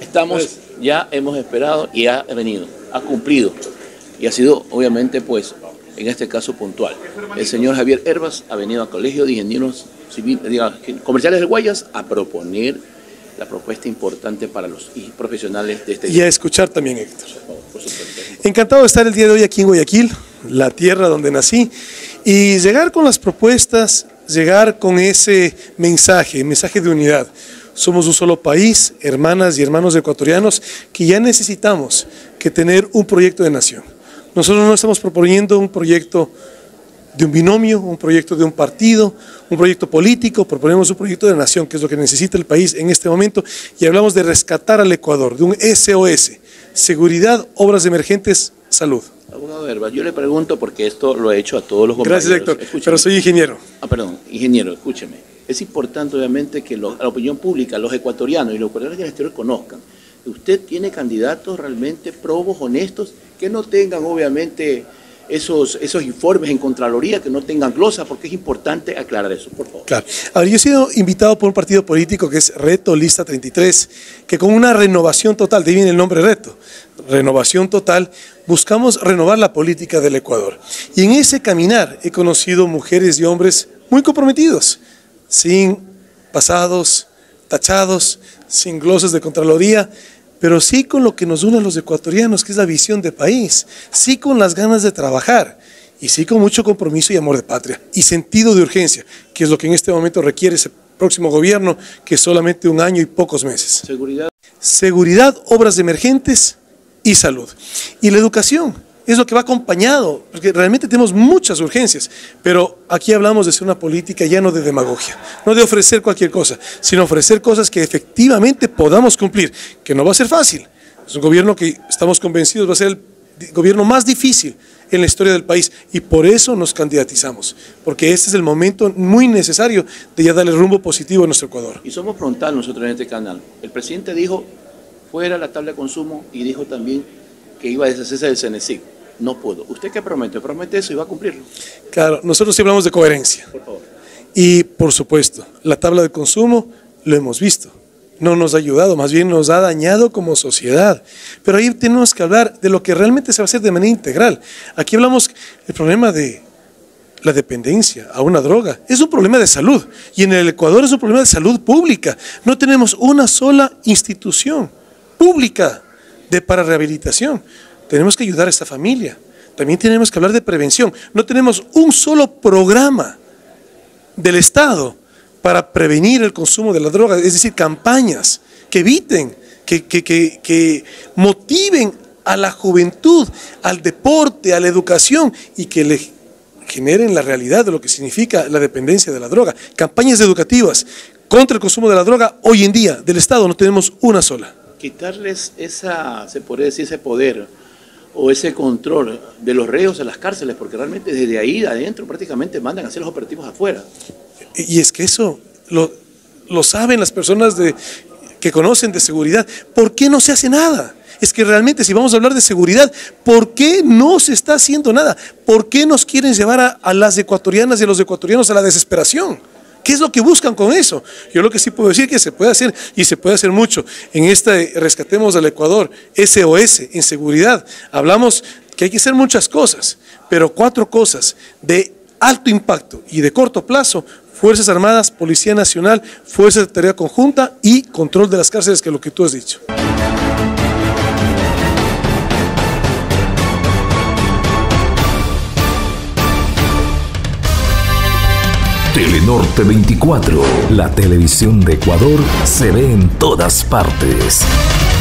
ya hemos esperado y ha venido, ha cumplido y ha sido obviamente pues en este caso puntual. El señor Javier Herbas ha venido al Colegio de Ingenieros Comerciales del Guayas a proponer la propuesta importante para los profesionales de este y a escuchar también, Héctor. Por supuesto. Encantado de estar el día de hoy aquí en Guayaquil, la tierra donde nací, y llegar con las propuestas, llegar con ese mensaje de unidad. Somos un solo país, hermanas y hermanos ecuatorianos, que ya necesitamos que tener un proyecto de nación. Nosotros no estamos proponiendo un proyecto de un binomio, un proyecto de un partido, un proyecto político, proponemos un proyecto de nación, que es lo que necesita el país en este momento, y hablamos de rescatar al Ecuador, de un SOS, seguridad, obras emergentes, salud. Abogado Herbas, yo le pregunto porque esto lo he hecho a todos los compañeros. Gracias, Héctor, escúcheme. Pero soy ingeniero. Ingeniero, escúcheme. Es importante obviamente que la opinión pública, los ecuatorianos y los ecuatorianos del exterior conozcan que usted tiene candidatos realmente probos, honestos, que no tengan obviamente esos informes en Contraloría, que no tengan glosa, porque es importante aclarar eso, por favor. Claro. Ahora, yo he sido invitado por un partido político que es Reto Lista 33, que con una renovación total, de ahí viene el nombre Reto, renovación total, buscamos renovar la política del Ecuador. Y en ese caminar he conocido mujeres y hombres muy comprometidos, sin pasados tachados, sin glosas de Contraloría, pero sí con lo que nos une a los ecuatorianos, que es la visión de país, sí con las ganas de trabajar y sí con mucho compromiso y amor de patria y sentido de urgencia, que es lo que en este momento requiere ese próximo gobierno, que es solamente 1 año y pocos meses. Seguridad, obras emergentes y salud. Y la educación es lo que va acompañado, porque realmente tenemos muchas urgencias, pero aquí hablamos de ser una política ya no de demagogia, no de ofrecer cualquier cosa, sino ofrecer cosas que efectivamente podamos cumplir, que no va a ser fácil. Es un gobierno que estamos convencidos va a ser el gobierno más difícil en la historia del país y por eso nos candidatizamos, porque este es el momento muy necesario de ya darle rumbo positivo a nuestro Ecuador. Y somos frontal nosotros en este canal. El presidente dijo fuera la tabla de consumo y dijo también que iba a deshacerse del CENESID. No pudo. ¿Usted qué promete? Promete eso y va a cumplirlo. Claro, nosotros sí hablamos de coherencia. Por favor. Y por supuesto, la tabla de consumo lo hemos visto. No nos ha ayudado, más bien nos ha dañado como sociedad. Pero ahí tenemos que hablar de lo que realmente se va a hacer de manera integral. Aquí hablamos del problema de la dependencia a una droga. Es un problema de salud. Y en el Ecuador es un problema de salud pública. No tenemos una sola institución pública para rehabilitación. Tenemos que ayudar a esta familia. También tenemos que hablar de prevención. No tenemos un solo programa del Estado para prevenir el consumo de la droga, es decir, campañas que eviten, que motiven a la juventud, al deporte, a la educación y que le generen la realidad de lo que significa la dependencia de la droga. Campañas educativas contra el consumo de la droga, hoy en día, del Estado no tenemos una sola. Quitarles se podría decir, ese poder o ese control de los reos en las cárceles, porque realmente desde ahí adentro prácticamente mandan a hacer los operativos afuera. Y es que eso lo saben las personas que conocen de seguridad. ¿Por qué no se hace nada? Es que realmente si vamos a hablar de seguridad, ¿por qué no se está haciendo nada? ¿Por qué nos quieren llevar a las ecuatorianas y a los ecuatorianos a la desesperación? ¿Qué es lo que buscan con eso? Yo lo que sí puedo decir es que se puede hacer y se puede hacer mucho. En Rescatemos al Ecuador, SOS, en seguridad, hablamos que hay que hacer muchas cosas, pero 4 cosas de alto impacto y de corto plazo: Fuerzas Armadas, Policía Nacional, Fuerzas de Tarea Conjunta y control de las cárceles, que es lo que tú has dicho. Telenorte 24, la televisión de Ecuador se ve en todas partes.